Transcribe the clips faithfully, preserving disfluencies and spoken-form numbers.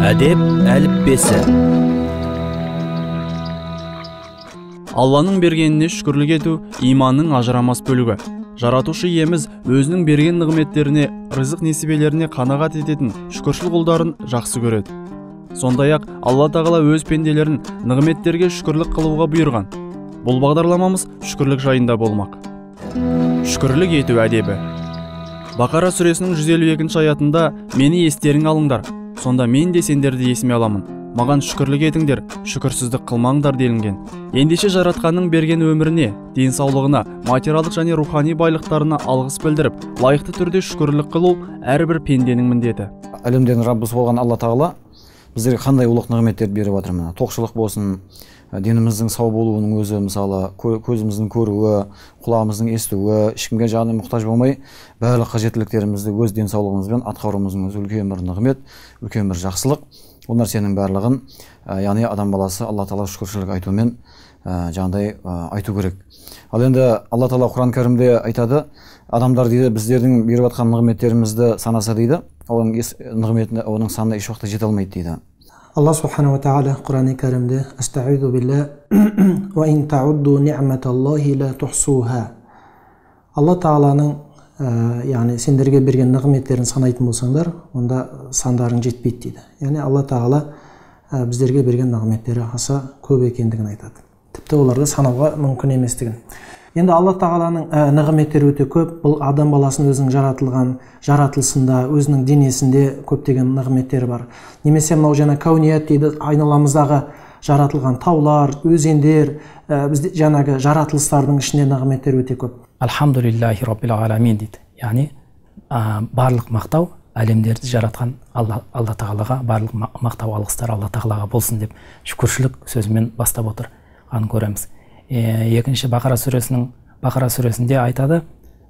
Әдеп әліппесі. Алланың бергеніне шүкірлік ету иманның ажырамас бөлігі. Жаратушы иеміз өзінің берген нығметтеріне, рызық несібелеріне қанағат ететін шүкіршіл құлдарын жақсы көреді. Сондай-ақ Алла тағала өз пенделерін нығметтерге шүкірлік қылуға бұйырған. Бұл бағдарламамыз шүкірлік жайында болмақ. Шүкірлік ету әдебі. Бақара сүресінің жүз елу екінші аятында мені естерің алыңдар, сонда мен де сендерді есіме аламын. Маған шүкірлік етіңдер, шүкірсіздік қылмаңдар делінген. Ендеше жаратқанның берген өміріне, денсаулығына, материалдық және рухани байлықтарына алғыс білдіріп, лайықты түрде шүкірлік қылу әрбір пенденің міндеті. Әлемдердің Раббысы болған Алла тағала біздерге қандай ұлық нығметтерді беріп жатыр мына. Тоқшылық болсын, деніміздің сау болуының өзі, мысалы, көзіміздің көруі, құлағымыздың естуі, ешкімге жаны мұқтаж болмай, барлық қажеттіліктерімізді өз денсаулығымызбен атқаруымыздың өзі үлкен бір нығмет, үлкен бір жақсылық. Ол нәрсенің барлығын, яғни адам баласы Алла тағала шүкіршілік айтумен жаңағыдай айту керек. Ал енді Алла тағала Құран кәрімде айтады, адамдар дейді біздердің беріп жатқан нығметтерімізді санаса дейді, оның нығметіне, оның санына еш уақытта жете алмайды дейді. Allah subhanahu wa ta'ala Kur'an-ı Kerim'de Estaizu billah ve in ta'uddu ni'metallahi la tuhsuha. Allah Ta'ala'nın yani sendерге берген нығметтерін санайтын болсаңдар, онда сандарың жетпейді дейді. Яғни Алла Тағала біздерге берген нығметтері аса көп екендігін айтады. Тіпті оларды санауға мүмкін еместігін. Енді Алла Тағаланың нығметтері өте көп. Бұл адам баласының өзінің жаратылған жаратылысында, өзінің денесінде көптеген нығметтері бар. Немесе мынау жаңа кауният дейді, айналамыздағы жаратылған таулар, өзендер, бізде жаңағы жаратылыстардың ішінде нығметтер өте көп. Алхамдулиллахи раббил аламин дейді. Яғни барлық мақтау әлемдерді жаратқан Алла, Алла Тағалаға, барлық мақтау алғыстар Алла Тағалаға болсын деп шүкіршілік сөзімен бастап отыр. Аны көреміз. Екінші Бақара сүресінің Бақара сүресінде айтады: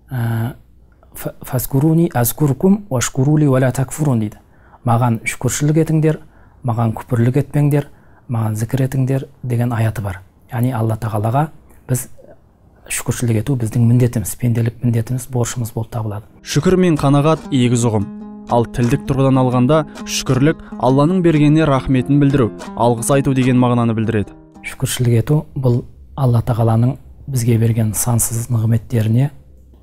"Фаскуруни азкуркум вашкурули ва ла такфурун" дейді. Маған шүкіршілік етіңдер, маған күпірлік етпеңдер, маған зікір етіңдер деген аяты бар. Яғни Алла Тағалаға біз шүкіршілік ету біздің міндетіміз, пенделік міндетіміз, борышымыз болып табылады. Шүкір мен қанағат егіз ұғым. Ал тілдік тұрғыдан алғанда шүкірлік Алланың бергеніне рахметін білдіру, алғыс айту деген мағынаны білдіреді. Шүкіршілік ету бұл Алла Тағаланың бізге берген сансыз нығметтеріне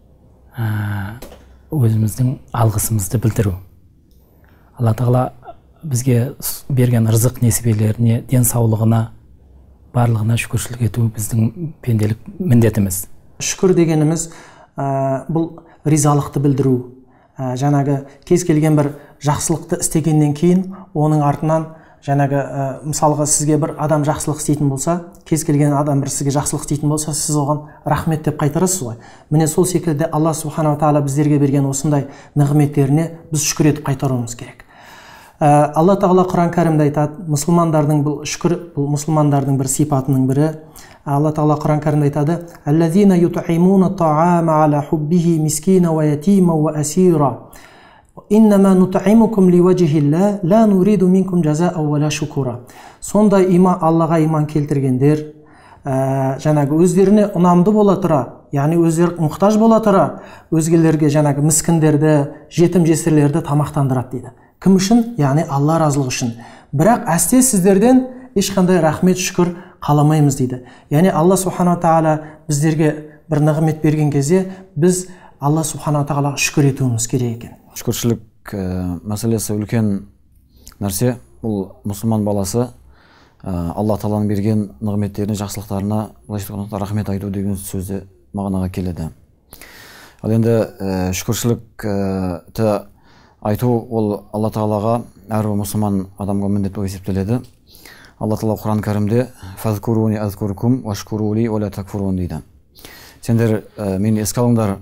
өзіміздің алғысымызды білдіру. Алла Тағала бізге берген рызық несібелеріне, денсаулығына, барлығына шүкіршілік ету біздің пенделік міндетіміз. Шүкір дегеніміз бұл ризалықты білдіру. Жаңағы кез келген бір жақсылықты істегеннен кейін оның артынан жаңағы мысалға сізге бір адам жақсылық істейтін болса, кез келген адам бір сізге жақсылық істейтін болса, сіз оған рахмет деп қайтарасыз ғой. Міне сол секілді Алла субханала тағала біздерге берген осындай нығметтеріне біз шүкір етіп қайтаруымыз керек. Алла Тағала Құран кәрімде айтады, мұсылмандардың бұл шүкір, бұл мұсылмандардың бір сипатының бірі. Алла Тағала Құран кәрімде айтады: "Аллазина ют'имуна та'ама ала хуббихи мискина ва ятима ва асира. Иннама нут'имукум ливажхилла ла нуриду минкум жаза'a ва ла шукура." Сондай иман, Аллаға иман келтіргендер, жаңағы өздеріне ұнамды бола тұра, яғни өздері мұқтаж бола тұра, өзгелерге жаңағы міскіндерді, жетім жесірлерді тамақтандырады дейді. Кім үшін? Яғни Алла разылығы үшін. Бірақ әсте сіздерден ешқандай рахмет шүкір қаламаймыз дейді. Яғни Алла субханала тағала біздерге бір нығмет берген кезде біз Алла субханала тағалаға шүкір етуіміз керек екен. Шүкіршілік мәселесі үлкен нәрсе. Бұл мұсылман баласы Алла тағаланың берген нығметтеріне, жақсылықтарына рахмет айту деген сөзді мағынаға келеді. Ал енді шүкіршілікті айту ол Алла тағалаға әрбір мұсылман адамға міндет болып есептеледі. Алла тағала Құран кәрімде "Фазкуруни азкуркум вашкурули ва ла такфурун" дейді. Сендер мені еске алыңдар,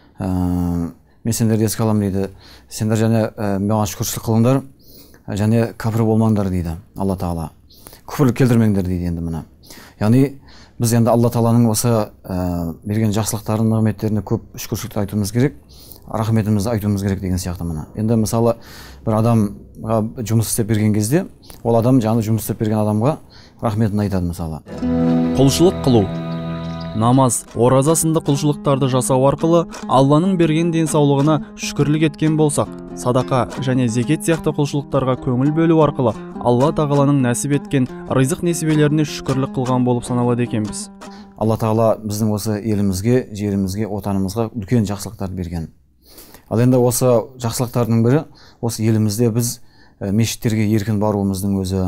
мен сендерді еске аламын дейді. Сендер және маған шүкіршілік қылыңдар, және кәпір болмаңдар дейді Алла тағала. Күпірлік келтірмеңдер дейді енді мына. Яғни біз енді Алла тағаланың осы берген жақсылықтарын, нығметтеріне көп шүкіршілікті айтуымыз керек, рахметімізді айтуымыз керек деген сияқты мына. Енді мысалы бір адамға жұмыс істеп берген кезде, ол адам жаңағы жұмыс істеп берген адамға рахметін айтады мысалы. Құлшылық қылу. намаз, ораза сынды құлшылықтарды жасау арқылы Алланың берген денсаулығына шүкірлік еткен болсақ, садақа және зекет сияқты құлшылықтарға көңіл бөлу арқылы Алла тағаланың нәсіп еткен ризық несібелеріне шүкірлік қылған болып саналады екенбіз. Алла тағала біздің осы елімізге, жерімізге, отанымызға үлкен жақсылықтар берген. Ал енді осы жақсылықтардың бірі, осы елімізде біз мешіттерге еркін баруымыздың өзі,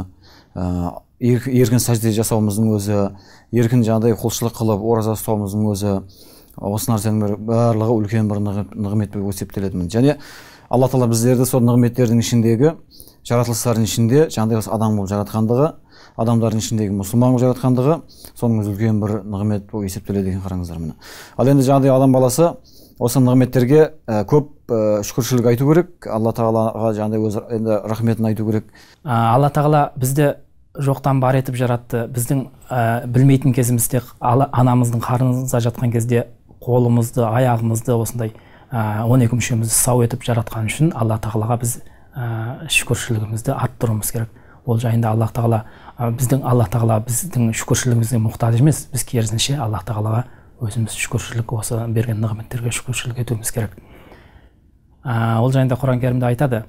еркін сәжде жасауымыздың өзі, еркін жаңағыдай құлшылық қылып ораза ұстауымыздың өзі, осы нәрсенің барлығы үлкен бір нығмет болып есептеледі. Және Алла тағала біздерді сол нығметтердің ішіндегі, жаратылыстардың ішінде жаңағыдай осы адам болып жаратқандығы, адамдардың ішіндегі мұсылман болып жаратқандығы, соның үлкен бір нығмет болып есептеледі екен, қараңыздар міне. Ал енді жаңағыдай адам баласы осы нығметтерге көп шүкіршілік айту керек, Алла тағалаға жаңағыдай өз енді рахметін айту керек. Алла тағала бізді жоқтан бар етіп жаратты. Біздің білмейтін кезімізде, анамыздың қарнымызда жатқан кезде қолымызды, аяғымызды осындай он екі мүшемізді сау етіп жаратқан үшін Алла тағалаға біз шүкіршілігімізді арттыруымыз керек. Ол жайында Алла тағала біздің Алла тағала біздің шүкіршілігімізге мұқтаж емес, біз керісінше Алла тағалаға өзіміз шүкіршілік, осы берген нығметтерге шүкіршілік етуіміз керек. Ол жайында Құран кәрімде айтады: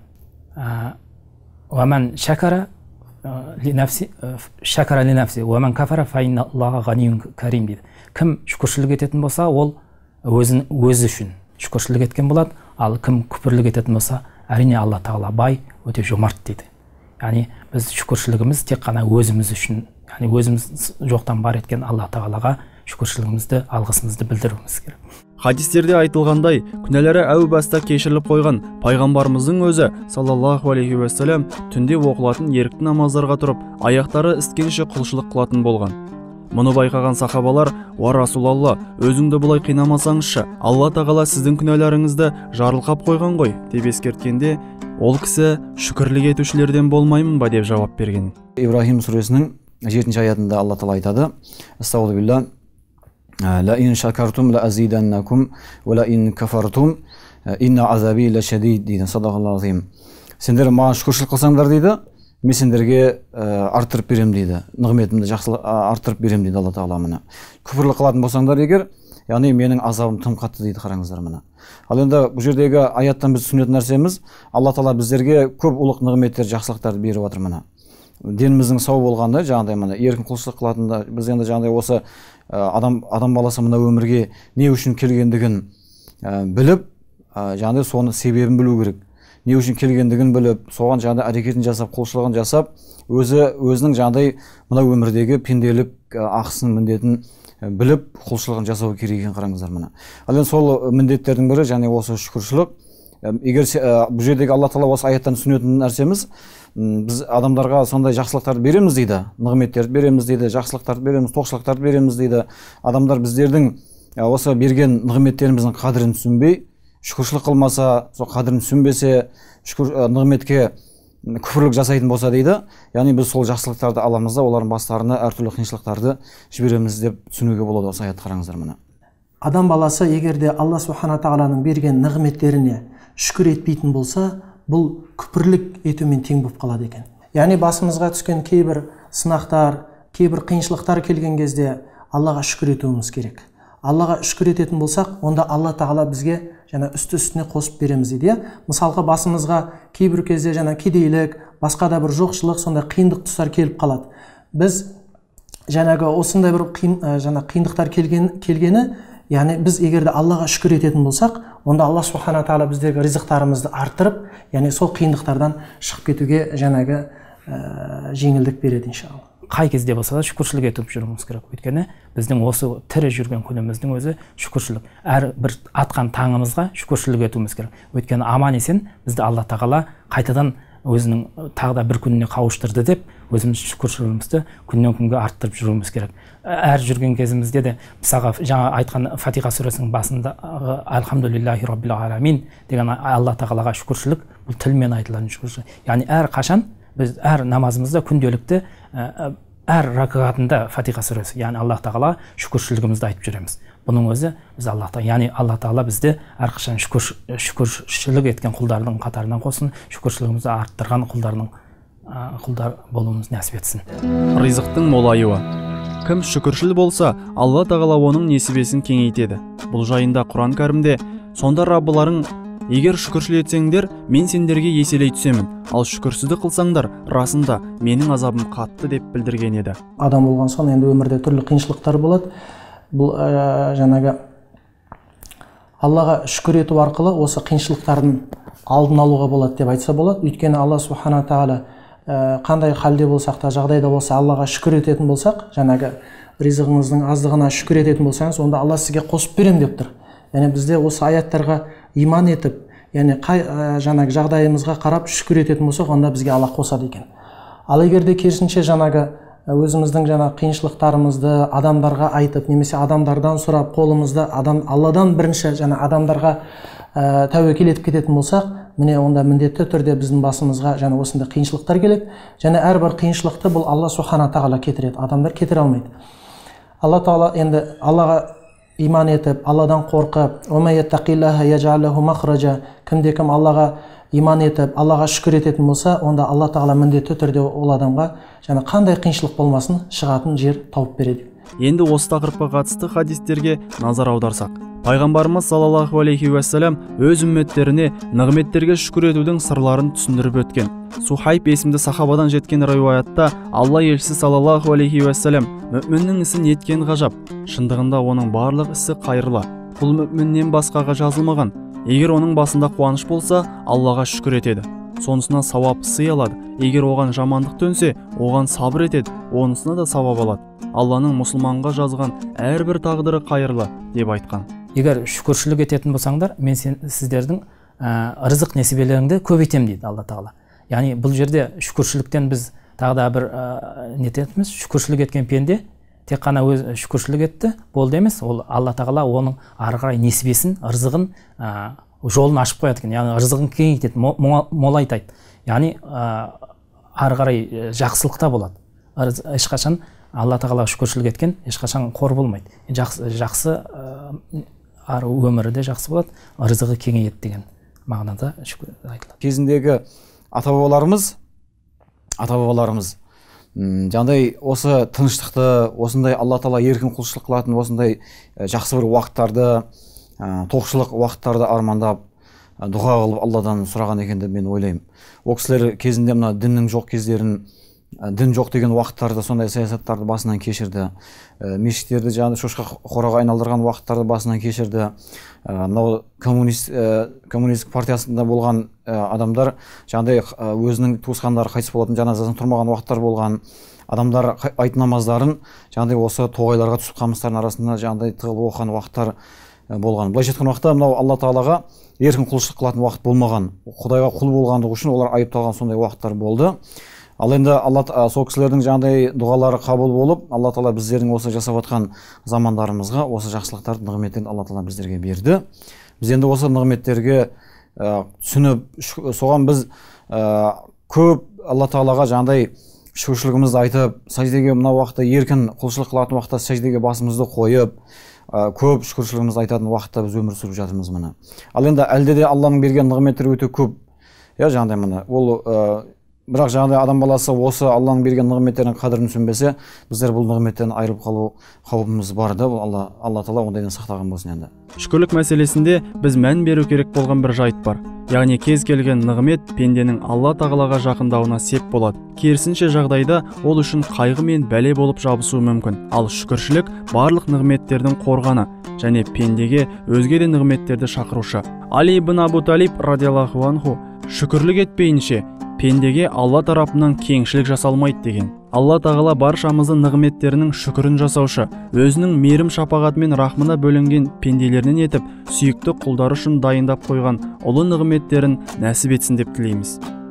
"Уаман шакара линафси шакара линафси, уаман кафара фаинналлаха ганиюн карим" дейді. Кім шүкіршілік ететін болса, ол өзін өзі үшін шүкіршілік еткен болады, ал кім күпірлік ететін болса, әрине Алла тағала бай, өте жомарт дейді. Яғни біз шүкіршілігіміз тек қана өзіміз үшін, яғни өзіміз жоқтан бар еткен Алла тағалаға шүкіршілігімізді, алғысымызды білдіруіміз керек. Хадистерде айтылғандай, күнәлары әу баста кешіріліп қойған пайғамбарымыздың өзі саллаллаху алейхи уассалам түнде оқылатын ерікті намаздарға тұрып, аяқтары істкенше құлшылық қылатын болған. Мұны байқаған сахабалар: "Уа Расулалла, өзіңді бұлай қинамасаңызшы, Алла тағала сіздің күнәларыңызды жарылқап қойған ғой" деп ескерткенде, ол кісі шүкірлік етушілерден болмаймын ба деп жауап берген. Ибрахим сүресінің жетінші аятында Алла тағала айтады: "Астағфиру билла, ла ин шакартум ла азиданнакум, ва ла ин кафартум инна азаби ла шадид" дейді. Садақаллаху азим. Сендер маған шүкіршілік қылсаңдар дейді, мен сендерге арттырып берем дейді, нығметімді жақсы арттырып берем дейді Алла тағала мына. Күпірлік қылатын болсаңдар егер, яғни менің азабым тым қатты дейді, қараңыздар мына. Ал енді бұл жердегі аяттан біз түсінетін нәрсеміз, Алла тағала біздерге көп ұлық нығметтер, жақсылықтарды беріп жатыр мына. Деніміздің сау болғанда, жаңағыдай мына еркін құлшылық қылатында, біз енді жаңағыдай осы адам адам баласы мына өмірге не үшін келгендігін біліп, жаңағыдай соны себебін білу керек. Не үшін келгендігін біліп, соған жаңағыдай әрекетін жасап, құлшылығын жасап, өзі өзінің жаңағыдай мына өмірдегі пенделік ақысын, міндетін біліп, құлшылығын жасау керек екенін қараңыздар мына. Ал енді сол міндеттердің бірі және осы шүкіршілік. Егер бұл жердегі Алла тағала осы аяттан түсінетін нәрсеміз, біз адамдарға сондай жақсылықтарды береміз дейді, нығметтерді береміз дейді, жақсылықтарды береміз, тоқшылықтарды береміз дейді. Адамдар біздердің осы берген нығметтеріміздің қадірін түсінбей, шүкіршілік қылмаса, сол қадірін түсінбесе, шүкір нығметке күпірлік жасайтын болса дейді, яғни біз сол жақсылықтарды аламыз да, олардың бастарына әртүрлі қиыншылықтарды жібереміз деп түсінуге болады осы аятты қараңыздар мына. Адам баласы егерде Алла субхана тағаланың берген нығметтеріне шүкір етпейтін болса, бұл күпірлік етумен тең болып қалады екен. Яғни басымызға түскен кейбір сынақтар, кейбір қиыншылықтар келген кезде Аллаға шүкір етуіміз керек. Аллаға шүкір ететін болсақ, онда Алла тағала бізге жаңа үсті үстіне қосып береміз дейді. Мысалға басымызға кейбір кезде жаңа кедейлік, басқа да бір жоқшылық, сондай қиындық тұстар келіп қалады. Біз жаңағы осындай бір қиын, жаңа қиындықтар келген, келгені, яғни біз егерде Аллаға шүкір ететін болсақ, онда Алла субхана тағала біздегі ризықтарымызды арттырып, яғни сол қиындықтардан шығып кетуге жаңағы ә, жеңілдік береді иншалла. Қай кезде болса да шүкіршілік етіп жүруіміз керек. Өйткені біздің осы тірі жүрген күніміздің өзі шүкіршілік. Әр бір атқан таңымызға шүкіршілік етуіміз керек. Өйткені аман есен бізді Алла тағала қайтадан өзінің тағы да бір күніне қауыштырды деп, өзіміз шүкіршілігімізді күннен күнге арттырып жүруіміз керек. Әр жүрген кезімізде де, мысалға жаңа айтқан Фатиха сүресінің басында Альхамдулиллахи раббил аламин деген Алла тағалаға шүкіршілік, бұл тілмен айтылатын шүкіршілік. Яғни әр қашан біз әр намазымызда күнделікті әр ракағатында Фатиха сүресі, яғни Алла тағала шүкіршілігімізді айтып жүреміз. Бұның өзі біз Алла тағала, яғни Алла тағала бізді әрқашан шүкіршілік еткен құлдардың қатарынан қосын, шүкіршілігімізді арттырған құлдарының құлдар болуымыз нәсіп етсін. Ризықтың молаюы. кім шүкіршіл болса, Алла тағала оның несібесін кеңейтеді. Бұл жайында Құран кәрімде: сонда Раббыларың, егер шүкіршіл етсеңдер, мен сендерге еселей түсемін, ал шүкірсіздік қылсаңдар, расында менің азабым қатты деп білдірген еді. Адам болған соң енді өмірде түрлі қиыншылықтар болады. Бұл ә, жаңағы Аллаға шүкір ету арқылы осы қиыншылықтардың алдын алуға болады деп айтса болады. Өйткені Алла субхана тағала ә, қандай халде болсақ та, жағдайда болса, Аллаға шүкір ететін болсақ, жаңағы ризығыңыздың аздығына шүкір ететін болсаңыз, онда Алла сізге қосып берем деп тұр. Яғни бізде осы аяттарға иман етіп, яғни қай ә, жаңағы жағдайымызға қарап шүкір ететін болсақ, онда бізге Алла қосады екен. Ал егер де керісінше жаңағы өзіміздің жаңа қиыншылықтарымызды адамдарға айтып, немесе адамдардан сұрап, қолымызды адам Алладан бірінші жаңа адамдарға ә, тәуекел етіп кететін болсақ, міне онда міндетті түрде біздің басымызға жаңа осындай қиыншылықтар келеді. Және әрбір қиыншылықты бұл Алла субхана тағала кетіреді, адамдар кетіре алмайды. Алла тағала енді Аллаға иман етіп, Алладан қорқып, кімде-кім Аллаға иман етіп, Аллаға шүкір ететін болса, онда Алла тағала міндетті түрде ол адамға және қандай қиыншылық болмасын шығатын жер тауып береді. Енді осы тақырыпқа қатысты хадистерге назар аударсақ, пайғамбарымыз саллаллаху алейхи уассалам өз үмметтеріне нығметтерге шүкір етудің сырларын түсіндіріп өткен. Сухайб есімді сахабадан жеткен риуаятта Алла елшісі саллаллаху алейхи уассалам: мүминнің ісін еткен ғажап, шындығында оның барлық ісі қайырлы. Бұл мүминнен басқаға жазылмаған. Егер оның басында қуаныш болса, Аллаға шүкір етеді, сонысына сауап сый алады. Егер оған жамандық төнсе, оған сабыр етеді, онысына да сауап алады. Алланың мұсылманға жазған әрбір тағдыры қайырлы деп айтқан. Егер шүкіршілік ететін болсаңдар, мен сен, сіздердің ә, рызық несібелеріңді көбейтем дейді Алла тағала. Яғни бұл жерде шүкіршіліктен біз тағы да бір ә, нететіміз, шүкіршілік еткен пенде тек қана өз шүкіршілік етті болды емес, ол Алла тағала оның ары қарай несібесін, рызығын ә, жолын ашып қояды екен, яғни рызығын кеңейтеді, молайтады. Яғни ә, ары қарай жақсылықта болады. Ешқашан Алла тағалаға шүкіршілік еткен ешқашан қор болмайды. Жақсы, жақсы ары өмірі де жақсы болады, рызығы кеңейеді деген мағынада шүкір айтылады. Кезіндегі ата-бабаларымыз, ата-бабаларымыз жаңағыдай осы тыныштықты, осындай Алла тағала еркін құлшылық қылатын осындай жақсы бір уақыттарды, тоқшылық уақыттарды армандап, дұға қылып Алладан сұраған екен деп мен ойлаймын. Ол кісілер кезінде мына діннің жоқ кездерін, дін жоқ деген уақыттарды, сондай саясаттарды басынан кешірді. Мешіттерді жаңағы шошқа қораға айналдырған уақыттарды басынан кешірді. Мынау коммунист коммунистік партиясында болған адамдар жаңағыдай өзінің туысқандары қайтыс болатын жаназасын тұрмаған уақыттар болған. Адамдар айт намаздарын жаңағыдай осы тоғайларға түсіп қамыстардың арасында жаңағыдай тығылып оқыған уақыттар болған. Былайша айтқан уақытта мынау Алла тағалаға еркін құлшылық қылатын уақыт болмаған. Құдайға құл болғандығы үшін олар айыпталған сондай уақыттар болды. Ал енді Алла сол кісілердің жаңағыдай дұғалары қабыл болып, Алла тағала біздердің осы жасап жатқан замандарымызға осы жақсылықтарды, нығметтерін Алла тағала біздерге берді. Біз енді осы нығметтерге түсініп, соған біз көп Алла тағалаға жаңағыдай шүкіршілігімізді айтып, сәждеге мына уақытта еркін құлшылық қылатын уақытта сәждеге басымызды қойып, көп шүкіршілігімізді айтатын уақытта біз өмір сүріп жатырмыз міне. Ал енді әлде де Алланың берген нығметтері өте көп. Я жаңағыдай міне ол бірақ жаңағыдай адам баласы осы Алланың берген нығметтерінің қадірін түсінбесе, біздер бұл нығметтерден айырылып қалу қаупіміз бар да, Алла Алла тағала ондайдан сақтаған болсын енді. Шүкірлік мәселесінде біз мән беру керек болған бір жайт бар. Яғни кез келген нығмет пенденің Алла тағалаға жақындауына сеп болады. Керісінше жағдайда ол үшін қайғы мен бәле болып жабысуы мүмкін. Ал шүкіршілік барлық нығметтердің қорғаны және пендеге өзге де нығметтерді шақырушы. Али ибн Абу Талиб радиаллаху анху шүкірлік етпейінше пендеге Алла тарапынан кеңшілік жасалмайды деген. Алла тағала баршамызды нығметтерінің шүкірін жасаушы, өзінің мейірім шапағаты мен рахмына бөлінген пенделерінен етіп, сүйікті құлдары үшін дайындап қойған ұлы нығметтерін нәсіп етсін деп тілейміз.